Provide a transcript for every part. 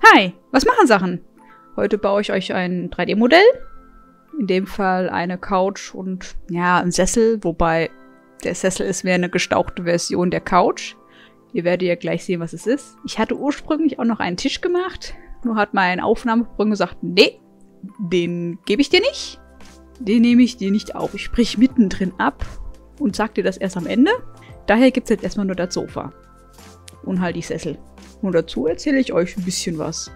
Hi, was machen Sachen? Heute baue ich euch ein 3D-Modell. In dem Fall eine Couch und ja, ein Sessel, wobei der Sessel ist mehr eine gestauchte Version der Couch. Ihr werdet ja gleich sehen, was es ist. Ich hatte ursprünglich auch noch einen Tisch gemacht, nur hat mein Aufnahmeprogramm gesagt, nee, den gebe ich dir nicht. Den nehme ich dir nicht auf. Ich brich mittendrin ab und sag dir das erst am Ende. Daher gibt es jetzt erstmal nur das Sofa. Und halt die Sessel. Und dazu erzähle ich euch ein bisschen was.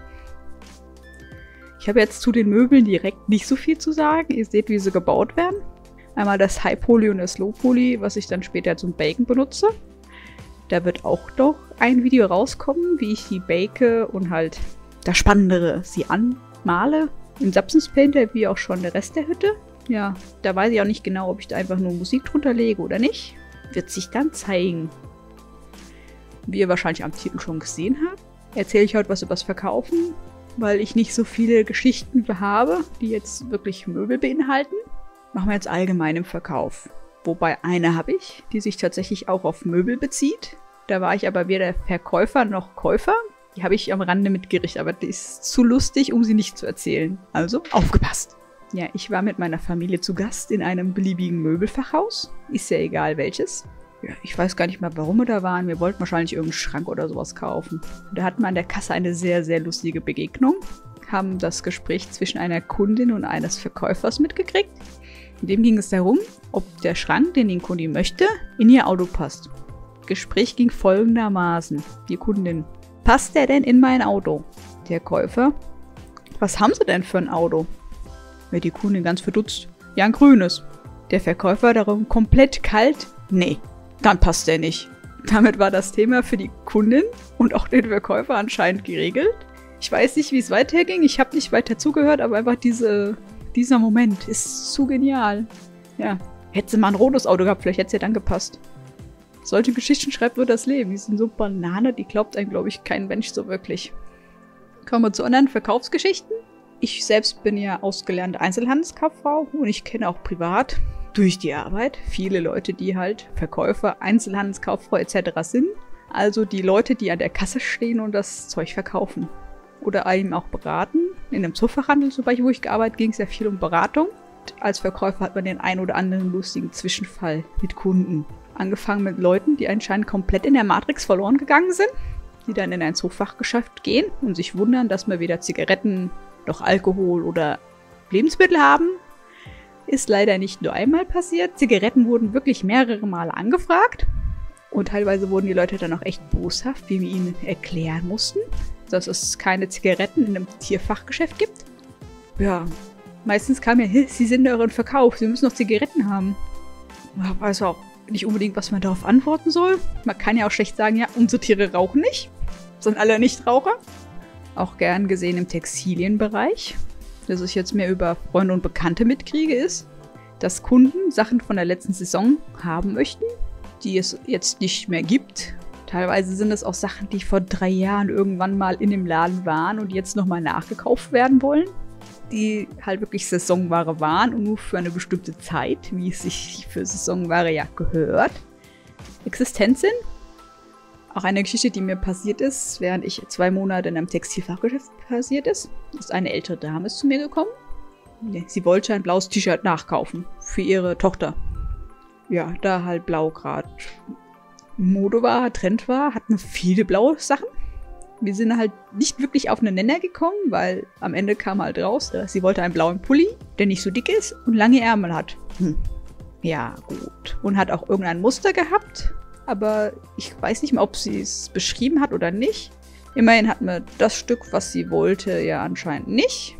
Ich habe jetzt zu den Möbeln direkt nicht so viel zu sagen. Ihr seht, wie sie gebaut werden. Einmal das High Poly und das Low Poly, was ich dann später zum Baken benutze. Da wird auch noch ein Video rauskommen, wie ich die bake und halt das Spannendere sie anmale. Im Substance Painter, wie auch schon der Rest der Hütte. Ja, da weiß ich auch nicht genau, ob ich da einfach nur Musik drunter lege oder nicht. Wird sich dann zeigen. Wie ihr wahrscheinlich am Titel schon gesehen habt, erzähle ich heute was über das Verkaufen, weil ich nicht so viele Geschichten habe, die jetzt wirklich Möbel beinhalten. Machen wir jetzt allgemein im Verkauf. Wobei eine habe ich, die sich tatsächlich auch auf Möbel bezieht. Da war ich aber weder Verkäufer noch Käufer. Die habe ich am Rande mitgerichtet, aber die ist zu lustig, um sie nicht zu erzählen. Also aufgepasst! Ja, ich war mit meiner Familie zu Gast in einem beliebigen Möbelfachhaus. Ist ja egal welches. Ja, ich weiß gar nicht mehr, warum wir da waren. Wir wollten wahrscheinlich irgendeinen Schrank oder sowas kaufen. Da hatten wir an der Kasse eine sehr, sehr lustige Begegnung. Haben das Gespräch zwischen einer Kundin und eines Verkäufers mitgekriegt. In dem ging es darum, ob der Schrank, den die Kundin möchte, in ihr Auto passt. Gespräch ging folgendermaßen. Die Kundin: Passt der denn in mein Auto? Der Käufer: Was haben Sie denn für ein Auto? Die Kundin ganz verdutzt: Ja, ein grünes. Der Verkäufer darum komplett kalt: Nee, dann passt der nicht. Damit war das Thema für die Kundin und auch den Verkäufer anscheinend geregelt. Ich weiß nicht, wie es weiterging. Ich habe nicht weiter zugehört, aber einfach dieser Moment ist zu genial. Ja, hätte sie mal ein rotes Auto gehabt, vielleicht hätte es ja dann gepasst. Solche Geschichten schreibt nur das Leben. Die sind so Banane, die glaubt einem, glaube ich, kein Mensch so wirklich. Kommen wir zu anderen Verkaufsgeschichten. Ich selbst bin ja ausgelernte Einzelhandelskauffrau und ich kenne auch privat durch die Arbeit viele Leute, die halt Verkäufer, Einzelhandelskauffrau etc. sind. Also die Leute, die an der Kasse stehen und das Zeug verkaufen. Oder einem auch beraten. In einem Zoofachhandel zum Beispiel, wo ich gearbeitet habe, ging es ja viel um Beratung. Als Verkäufer hat man den einen oder anderen lustigen Zwischenfall mit Kunden. Angefangen mit Leuten, die anscheinend komplett in der Matrix verloren gegangen sind. Die dann in ein Zoofachgeschäft gehen und sich wundern, dass wir weder Zigaretten noch Alkohol oder Lebensmittel haben. Ist leider nicht nur einmal passiert. Zigaretten wurden wirklich mehrere Male angefragt. Und teilweise wurden die Leute dann auch echt boshaft, wie wir ihnen erklären mussten, dass es keine Zigaretten in einem Tierfachgeschäft gibt. Ja, meistens kam ja: Sie sind in euren Verkauf, Sie müssen noch Zigaretten haben. Ich weiß auch nicht unbedingt, was man darauf antworten soll. Man kann ja auch schlecht sagen, ja, unsere Tiere rauchen nicht. Sind alle Nichtraucher. Auch gern gesehen im Textilienbereich. Das ich jetzt mehr über Freunde und Bekannte mitkriege, ist, dass Kunden Sachen von der letzten Saison haben möchten, die es jetzt nicht mehr gibt. Teilweise sind es auch Sachen, die vor 3 Jahren irgendwann mal in dem Laden waren und jetzt nochmal nachgekauft werden wollen. Die halt wirklich Saisonware waren und nur für eine bestimmte Zeit, wie es sich für Saisonware ja gehört, existent sind. Auch eine Geschichte, die mir passiert ist, während ich 2 Monate in einem Textilfachgeschäft passiert ist. Eine ältere Dame ist zu mir gekommen. Sie wollte ein blaues T-Shirt nachkaufen für ihre Tochter. Ja, da halt blau gerade Mode war, Trend war, hatten viele blaue Sachen. Wir sind halt nicht wirklich auf einen Nenner gekommen, weil am Ende kam halt raus, sie wollte einen blauen Pulli, der nicht so dick ist und lange Ärmel hat. Ja, gut. Und hat auch irgendein Muster gehabt. Aber ich weiß nicht mehr, ob sie es beschrieben hat oder nicht. Immerhin hatten wir das Stück, was sie wollte, ja anscheinend nicht.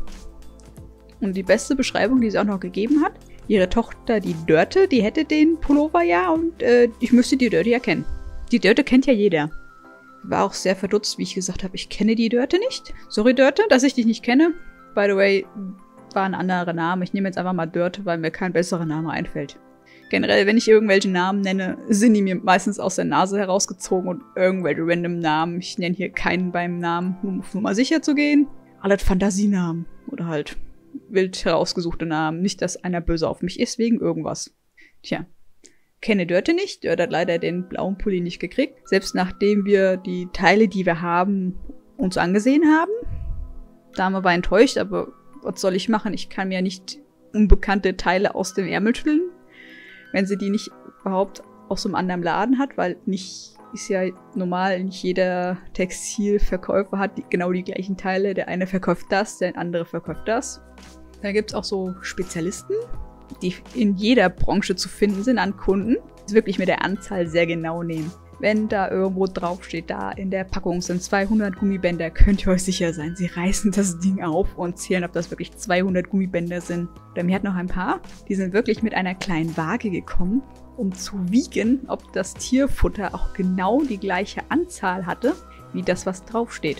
Und die beste Beschreibung, die sie auch noch gegeben hat: Ihre Tochter, die Dörte, die hätte den Pullover ja und ich müsste die Dörte ja kennen. Die Dörte kennt ja jeder. War auch sehr verdutzt, wie ich gesagt habe, ich kenne die Dörte nicht. Sorry Dörte, dass ich dich nicht kenne. By the way, war ein anderer Name. Ich nehme jetzt einfach mal Dörte, weil mir kein besserer Name einfällt. Generell, wenn ich irgendwelche Namen nenne, sind die mir meistens aus der Nase herausgezogen und irgendwelche random Namen. Ich nenne hier keinen beim Namen, um auf Nummer sicher zu gehen. Alle Fantasienamen oder halt wild herausgesuchte Namen. Nicht, dass einer böse auf mich ist wegen irgendwas. Tja, kenne Dörte nicht. Dörte hat leider den blauen Pulli nicht gekriegt. Selbst nachdem wir die Teile, die wir haben, uns angesehen haben. Dame war enttäuscht, aber was soll ich machen? Ich kann mir nicht unbekannte Teile aus dem Ärmel schütteln, wenn sie die nicht überhaupt aus einem anderen Laden hat, weil ist ja normal, nicht jeder Textilverkäufer hat genau die gleichen Teile. Der eine verkauft das, der andere verkauft das. Da gibt es auch so Spezialisten, die in jeder Branche zu finden sind an Kunden, die wirklich mit der Anzahl sehr genau nehmen. Wenn da irgendwo draufsteht, da in der Packung sind 200 Gummibänder, könnt ihr euch sicher sein, sie reißen das Ding auf und zählen, ob das wirklich 200 Gummibänder sind. Oder mir hat noch ein paar, die sind wirklich mit einer kleinen Waage gekommen, um zu wiegen, ob das Tierfutter auch genau die gleiche Anzahl hatte, wie das, was draufsteht.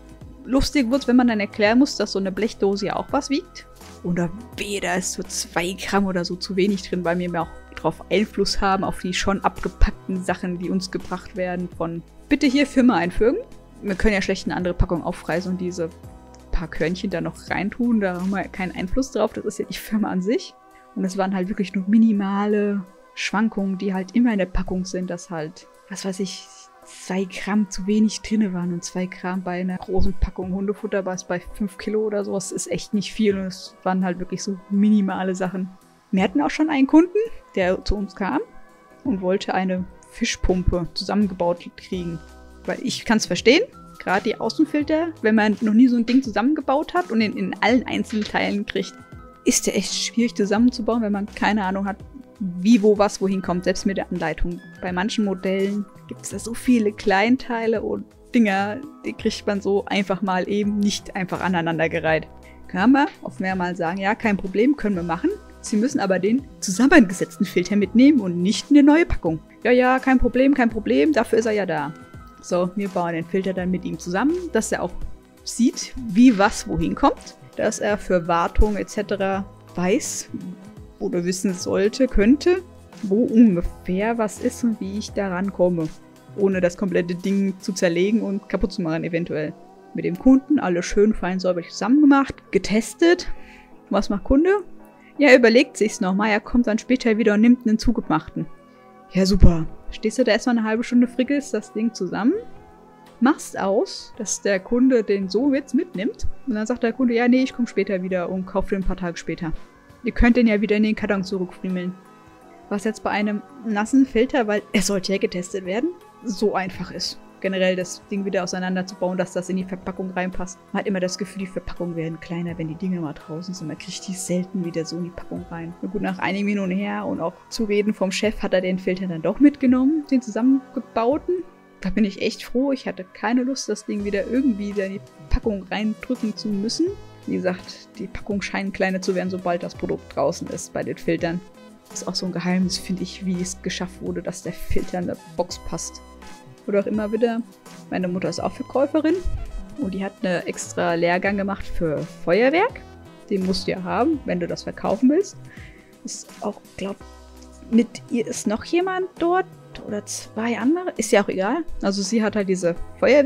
Lustig wird es, wenn man dann erklären muss, dass so eine Blechdose ja auch was wiegt. Oder weh, da ist so 2 Gramm oder so zu wenig drin, weil wir auch drauf Einfluss haben, auf die schon abgepackten Sachen, die uns gebracht werden von bitte hier Firma einfügen. Wir können ja schlecht eine andere Packung aufreißen und diese paar Körnchen da noch reintun. Da haben wir keinen Einfluss drauf. Das ist ja die Firma an sich. Und es waren halt wirklich nur minimale Schwankungen, die halt immer in der Packung sind, dass halt, was weiß ich, 2 Gramm zu wenig drin waren und 2 Gramm bei einer großen Packung Hundefutter war es bei 5 Kilo oder so. Das ist echt nicht viel und es waren halt wirklich so minimale Sachen. Wir hatten auch schon einen Kunden, der zu uns kam und wollte eine Fischpumpe zusammengebaut kriegen. Weil ich kann es verstehen, gerade die Außenfilter, wenn man noch nie so ein Ding zusammengebaut hat und in allen Einzelteilen kriegt, ist der echt schwierig zusammenzubauen, wenn man keine Ahnung hat, wie, wo, was, wohin kommt, selbst mit der Anleitung. Bei manchen Modellen gibt es da so viele Kleinteile und Dinger, die kriegt man so einfach mal eben nicht einfach aneinandergereiht. Kann man auf mehrmals sagen, ja, kein Problem, können wir machen. Sie müssen aber den zusammengesetzten Filter mitnehmen und nicht eine neue Packung. Ja, kein Problem, dafür ist er ja da. So, wir bauen den Filter dann mit ihm zusammen, dass er auch sieht, wie was wohin kommt. Dass er für Wartung etc. weiß oder wissen sollte, könnte, wo ungefähr was ist und wie ich da rankomme. Ohne das komplette Ding zu zerlegen und kaputt zu machen eventuell. Mit dem Kunden alles schön fein säuberlich zusammen gemacht, getestet. Was macht Kunde? Ja, er überlegt sich's nochmal, er kommt dann später wieder und nimmt einen zugemachten. Ja, super. Stehst du da erstmal eine halbe Stunde, frickelst das Ding zusammen, machst aus, dass der Kunde den so jetzt mitnimmt. Und dann sagt der Kunde, ja, nee, ich komme später wieder und kaufe den ein paar Tage später. Ihr könnt den ja wieder in den Karton zurückfriemeln. Was jetzt bei einem nassen Filter, weil er sollte ja getestet werden, so einfach ist. Generell das Ding wieder auseinanderzubauen, dass das in die Verpackung reinpasst. Man hat immer das Gefühl, die Verpackungen werden kleiner, wenn die Dinge mal draußen sind. Man kriegt die selten wieder so in die Packung rein. Und gut, nach einigen Minuten her und auch Zureden vom Chef hat er den Filter dann doch mitgenommen, den zusammengebauten. Da bin ich echt froh. Ich hatte keine Lust, das Ding wieder irgendwie in die Packung reindrücken zu müssen. Wie gesagt, die Packung scheinen kleiner zu werden, sobald das Produkt draußen ist bei den Filtern. Das ist auch so ein Geheimnis, finde ich, wie es geschafft wurde, dass der Filter in der Box passt. Oder auch immer wieder, meine Mutter ist auch Verkäuferin und die hat einen extra Lehrgang gemacht für Feuerwerk. Den musst du ja haben, wenn du das verkaufen willst. Ist auch, glaub, mit ihr ist noch jemand dort oder 2 andere, ist ja auch egal. Also sie hat halt diese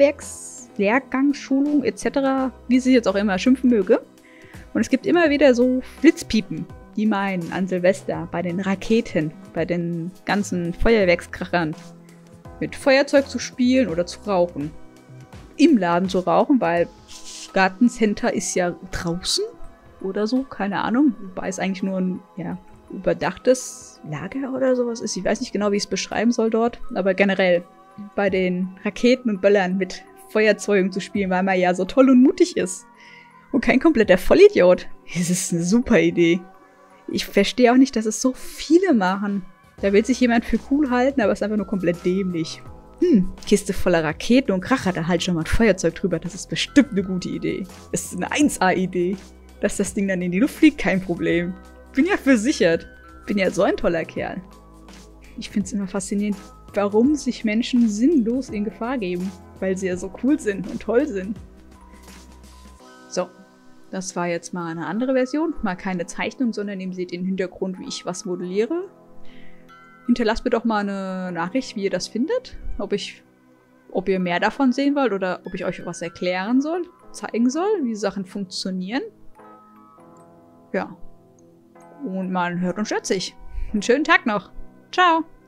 Feuerwerkslehrgangsschulung etc., wie sie jetzt auch immer schimpfen möge. Und es gibt immer wieder so Blitzpiepen, die meinen an Silvester, bei den Raketen, bei den ganzen Feuerwerkskrachern, mit Feuerzeug zu spielen oder zu rauchen. Im Laden zu rauchen, weil Gartencenter ist ja draußen oder so, keine Ahnung. Wobei es eigentlich nur ein überdachtes Lager oder sowas ist. Ich weiß nicht genau, wie ich es beschreiben soll dort. Aber generell bei den Raketen und Böllern mit Feuerzeugen zu spielen, weil man ja so toll und mutig ist. Und kein kompletter Vollidiot. Das ist eine super Idee. Ich verstehe auch nicht, dass es so viele machen. Da will sich jemand für cool halten, aber ist einfach nur komplett dämlich. Kiste voller Raketen und Kracher, da halt schon mal ein Feuerzeug drüber. Das ist bestimmt eine gute Idee. Das ist eine 1A-Idee. Dass das Ding dann in die Luft fliegt, kein Problem. Bin ja versichert. Bin ja so ein toller Kerl. Ich finde es immer faszinierend, warum sich Menschen sinnlos in Gefahr geben. Weil sie ja so cool sind und toll sind. So, das war jetzt mal eine andere Version. Mal keine Zeichnung, sondern ihr seht im Hintergrund, wie ich was modelliere. Hinterlasst mir doch mal eine Nachricht, wie ihr das findet. Ob ihr mehr davon sehen wollt oder ob ich euch was erklären soll, zeigen soll, wie Sachen funktionieren. Ja. Und man hört und hört sich. Einen schönen Tag noch. Ciao.